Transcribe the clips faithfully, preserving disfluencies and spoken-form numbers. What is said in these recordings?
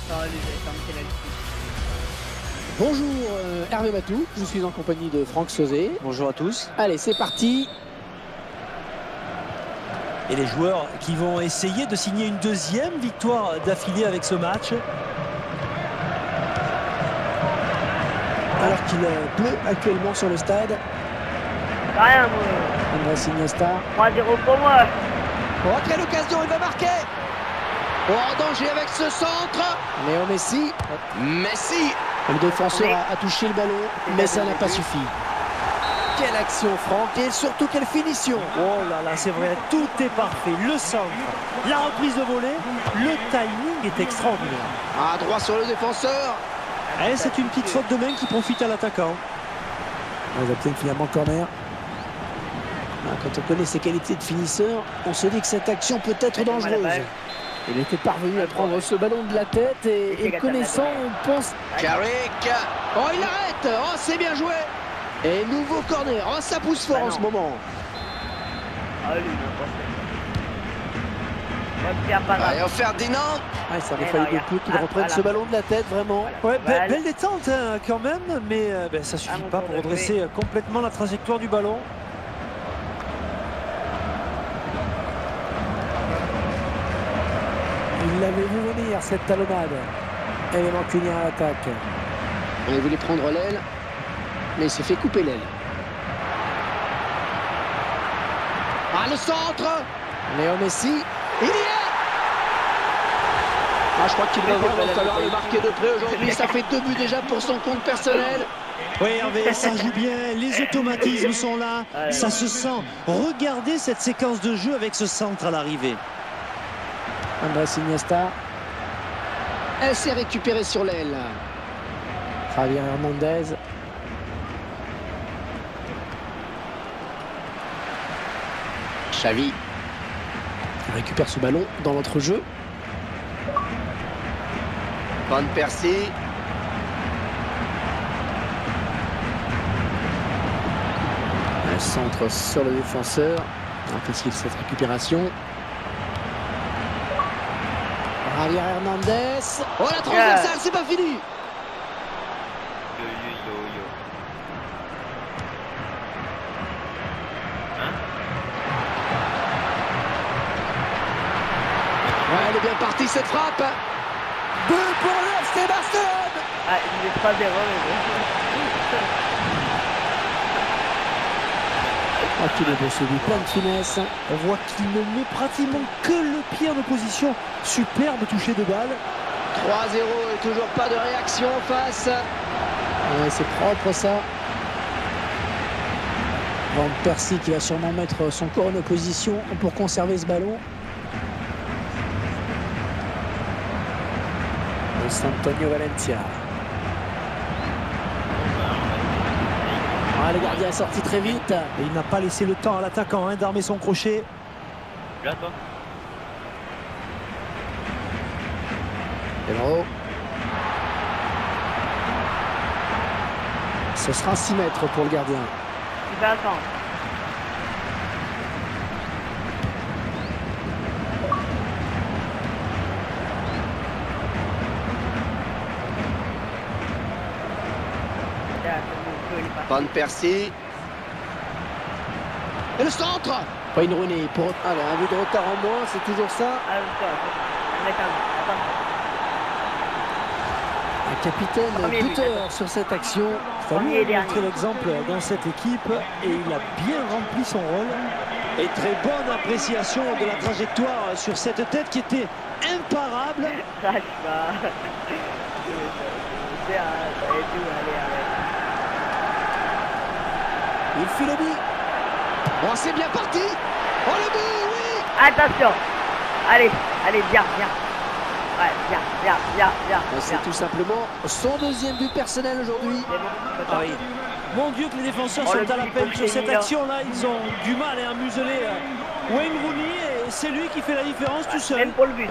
Bonjour euh, Hervé Matou, je suis en compagnie de Franck Sauzet. Bonjour à tous. Allez, c'est parti. Et les joueurs qui vont essayer de signer une deuxième victoire d'affilée avec ce match. Alors qu'il pleut actuellement sur le stade. Rien, moi. Andrés Iniesta. trois zéro pour moi. Oh, quelle occasion, il va marquer. Oh, en danger avec ce centre. Léo Messi. Messi. Le défenseur a, a touché le ballon, mais ça n'a pas suffi. Quelle action, Franck, et surtout quelle finition. Oh là là, c'est vrai, tout est parfait. Le centre, la reprise de volée, le timing est extraordinaire. À droit sur le défenseur. Et c'est une petite faute de main qui profite à l'attaquant. On va obtenir finalement corner. Quand on connaît ses qualités de finisseur, on se dit que cette action peut être dangereuse. Il était parvenu à prendre ce ballon de la tête et, et connaissant, on pense... Carrick. Oh, il arrête. Oh, c'est bien joué. Et nouveau corner. Oh, ça pousse fort en ce moment. Allez, Ferdinand. Ah, ça aurait fallu de peu qu'il reprenne ce ballon de la tête, vraiment. Ouais, be belle détente hein, quand même, mais euh, ben, ça ne suffit pas pour redresser complètement la trajectoire du ballon. Il l'avait vu venir, cette talonnade. Élément punir à l'attaque. Il voulait prendre l'aile, mais il s'est fait couper l'aile. Ah, le centre. Léo Messi. Il y est. Ah, je crois qu'il va vraiment falloir le marquer de près aujourd'hui. Ça fait deux buts déjà pour son compte personnel. Oui, Hervé, ça joue bien. Les automatismes sont là. Ça se sent. Regardez cette séquence de jeu avec ce centre à l'arrivée. Andrés Iniesta. Elle s'est récupérée sur l'aile. Javier Hernandez. Xavi. Il récupère ce ballon dans l'entrejeu. Van Persie. Un centre sur le défenseur. Impossible cette récupération. Javier Hernandez. Oh, la transversale, yeah. C'est pas fini. Yo, yo, yo, yo. Hein? Ouais, elle est bien partie cette frappe. But pour le F C Barcelone. Ah, il est pas zéro. Oh, qu'il est beau celui, plein de finesse. On voit qu'il ne met pratiquement que le pied en opposition. Superbe toucher de balle. trois zéro et toujours pas de réaction en face. Ouais, c'est propre ça. Van Persie qui va sûrement mettre son corps en opposition pour conserver ce ballon. Antonio Valencia. Ah, le gardien est sorti très vite. Et il n'a pas laissé le temps à l'attaquant hein, d'armer son crochet. Là, toi. Pedro. Ce sera six mètres pour le gardien. Il va attendre. Van Persie. Et le centre. Pas une Rooney pour... Alors, un but de retard en moins, c'est toujours ça. Un capitaine buteur sur cette action. Il fallait montrer l'exemple dans cette équipe et il a bien rempli son rôle. Et très bonne appréciation de la trajectoire sur cette tête qui était imparable. Il file le but. Bon, c'est bien parti. Oh, le but, oui. Attention. Allez, allez, viens, viens. Ouais, viens, viens, viens, viens. C'est tout simplement son deuxième but personnel aujourd'hui. Ah oui. Mon Dieu que les défenseurs oh, sont à la peine sur cette action-là. Ils ont du mal à museler Wayne Rooney et c'est lui qui fait la différence tout seul. Même pour le but.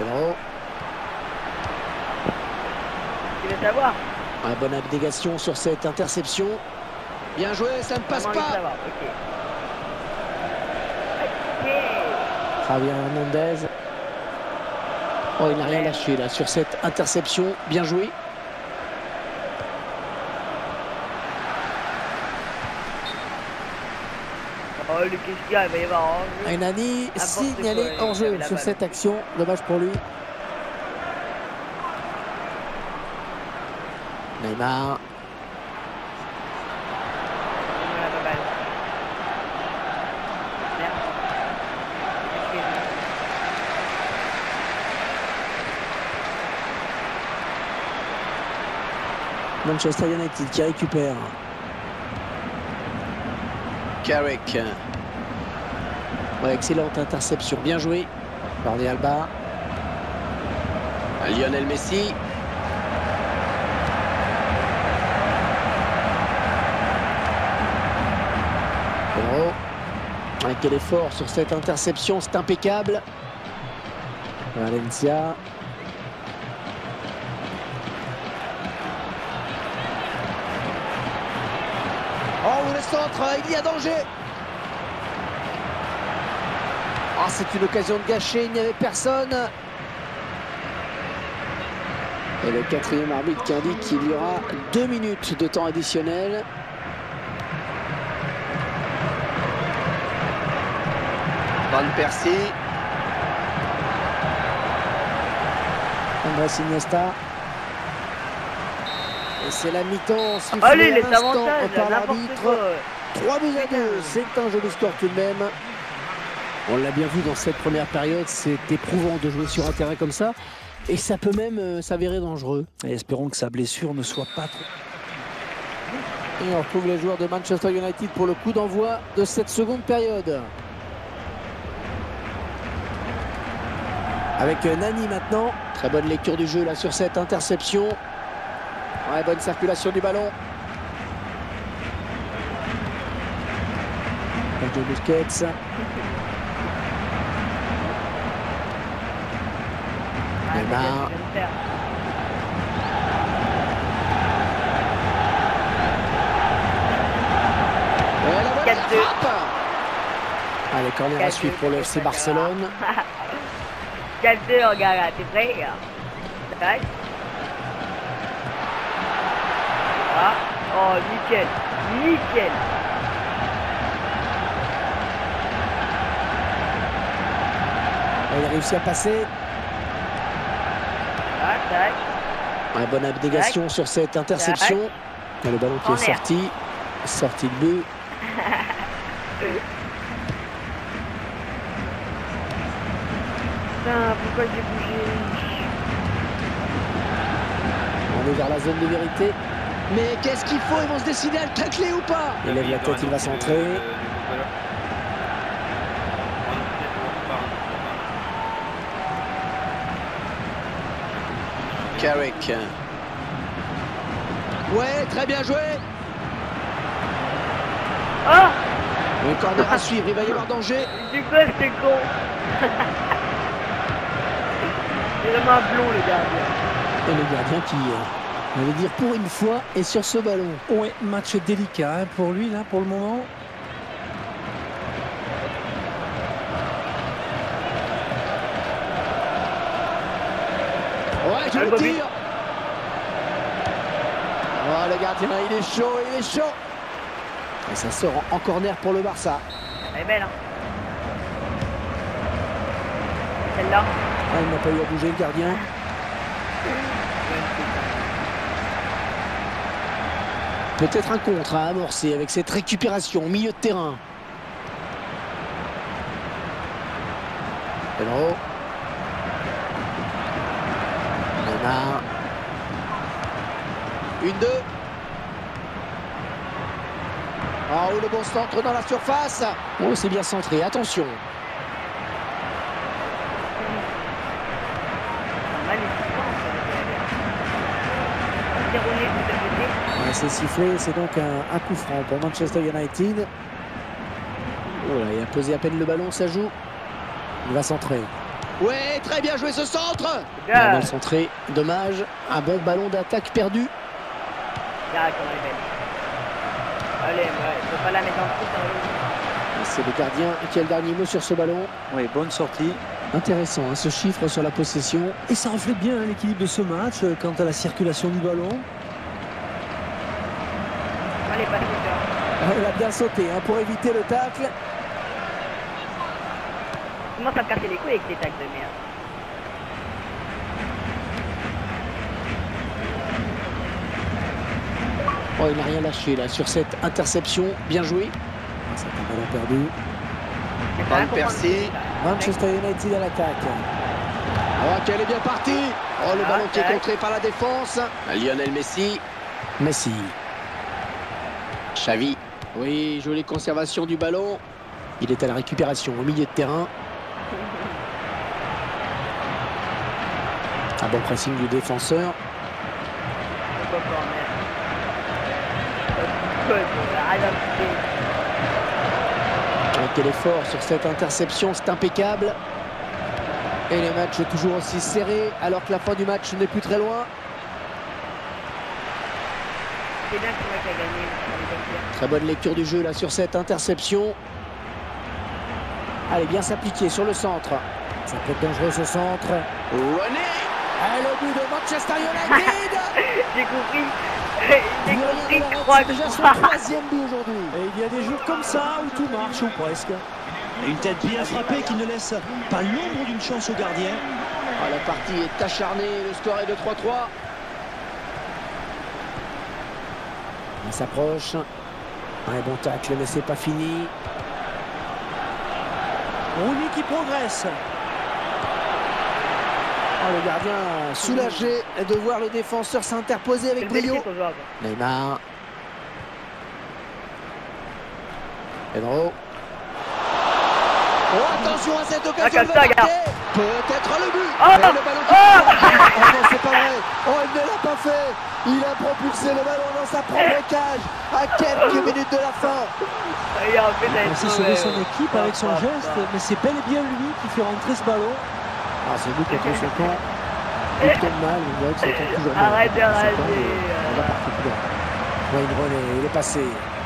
Tu veux savoir? Ah, bonne abnégation sur cette interception. Bien joué, ça ne passe pas. Okay. Okay. Javier Hernandez. Oh, il n'a rien lâché là sur cette interception. Bien joué. Oh, le qu'est-ce qu'il y a, il va y avoir hors-jeu. Nani signalé hors-jeu sur balle. cette action. Dommage pour lui. Neymar. On a la balle. Merde. Manchester United qui récupère. Carrick. Ouais, excellente interception. Bien joué. Jordi Alba. Lionel Messi. Pedro. Ouais, quel effort sur cette interception. C'est impeccable. Valencia. Oh, le centre, il y a danger. Oh, c'est une occasion de gâcher, il n'y avait personne. Et le quatrième arbitre qui indique qu'il y aura deux minutes de temps additionnel. Van Persie. Andrés Iniesta. Et c'est la mi-temps. Allez, les avantages, par n'importe l'arbitre. quoi. trois buts à deux, c'est un joli score tout de même. On l'a bien vu dans cette première période, c'est éprouvant de jouer sur un terrain comme ça. Et ça peut même euh, s'avérer dangereux. Et espérons que sa blessure ne soit pas trop... Et on retrouve les joueurs de Manchester United pour le coup d'envoi de cette seconde période. Avec Nani maintenant. Très bonne lecture du jeu là sur cette interception. Ouais, bonne circulation du ballon. Sergio Busquets. Neymar. quatre deux. Allez, corner à suivre pour le F C Barcelone. quatre deux, regarde là, t'es prêt? Tac. Ah. Oh, nickel. Nickel. Il a réussi à passer. Tac, tac. Ouais, bonne abnégation tac. Sur cette interception. Le ballon qui est sorti. Sorti de but. Putain, pourquoi j'ai bougé? On est vers la zone de vérité. Mais qu'est-ce qu'il faut? Ils vont se décider à le tacler ou pas? Il lève la tête, il va centrer. Carrick. Ouais, très bien joué. Ah! Le corner à suivre, il va y avoir danger. Du coup, c'est con. C'est vraiment un blond, le gardien. Et le gardien qui, euh, on va dire pour une fois, est sur ce ballon. Ouais, match délicat hein, pour lui, là, pour le moment. Ouais, je le tire. Oh, le gardien, il est chaud, il est chaud. Et ça sort en, en corner pour le Barça. Elle est belle, hein. Celle-là. Ah, il n'a pas eu à bouger le gardien. Peut-être un contre à amorcer avec cette récupération au milieu de terrain. Pedro. Neymar. Une, deux. Oh, le bon centre dans la surface. Oh, c'est bien centré, attention. Ouais, c'est sifflé, c'est donc un, un coup franc pour Manchester United. Oh là, il a posé à peine le ballon, ça joue. Il va centrer. Ouais, très bien joué ce centre. Yeah. Mal centré, dommage. Un bon ballon d'attaque perdu. Regarde comment elle est belle. Allez, ouais, il faut pas la mettre en foot. C'est le gardien qui a le dernier mot sur ce ballon. Oui, bonne sortie. Intéressant hein, ce chiffre sur la possession. Et ça reflète bien hein, l'équilibre de ce match euh, quant à la circulation du ballon. Allez, pas de Il a bien sauté hein, pour éviter le tacle. Comment ça me casser les couilles avec tes tacles de merde. Oh, il n'a rien lâché là sur cette interception. Bien joué. C'est un ballon perdu. Van Persie. Manchester United à l'attaque. Oh, qu'elle est bien partie. Oh, le Ah, ballon qui est tac. contré par la défense. Lionel Messi. Messi. Xavi. Oui, jolie conservation du ballon. Il est à la récupération au milieu de terrain. Un bon pressing du défenseur. Pourquoi pas, merde. Arrête un petit peu. Quel effort sur cette interception, c'est impeccable. Et le match est toujours aussi serré alors que la fin du match n'est plus très loin. C'est bien que c'est moi qui a gagné. Très bonne lecture du jeu là sur cette interception. Allez, bien s'appliquer sur le centre. Ça peut être dangereux ce centre. René. Allez, le but de Manchester United. J'ai compris. J'ai compris, je crois C'est que déjà son troisième but aujourd'hui. Et il y a des jours comme ça où tout marche ou presque. Et une tête bien frappée qui ne laisse pas l'ombre d'une chance au gardien. Ah, la partie est acharnée, le score est de trois trois. Il s'approche. Un bon tacle, mais c'est pas fini. Rooney qui progresse. Oh, le gardien soulagé de voir le défenseur s'interposer avec brio. Neymar. Pedro. Oh, attention à cette occasion Ah, de comme ça, marquer. regarde. Peut-être le but. Oh, Et le ballon qui... oh. oh non, c'est pas vrai. Oh, il ne l'a pas fait. Il a propulsé le ballon dans sa propre cage à quelques minutes de la fin. Il a fait Il a sauvé son équipe avec son geste, mais c'est bel et bien lui qui fait rentrer ce ballon. Ah, c'est but contre son camp. Il tombe mal, on dirait que ça tombe toujours mal. Arrête de Son camp, rager. mais on va partir plus loin. Wayne Rooney, il est passé.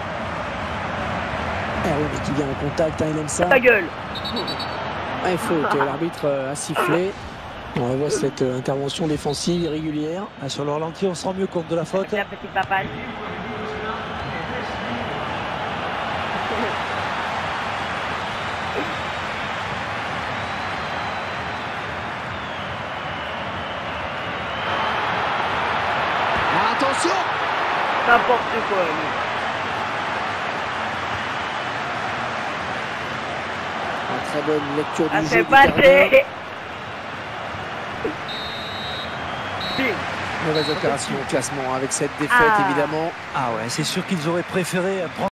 Eh oui, mais qui vient en contact, hein, il aime ça. Ta gueule. Ah, il faut que l'arbitre a sifflé. On revoit cette euh, intervention défensive irrégulière. Ah, sur le ralenti, on se rend mieux compte de la faute. La petite papale. Attention. N'importe quoi, lui. Une très bonne lecture Ah, du c'est jeu du gardien. passé. Bim. Mauvaise opération au classement avec cette défaite Ah. évidemment. Ah ouais, c'est sûr qu'ils auraient préféré prendre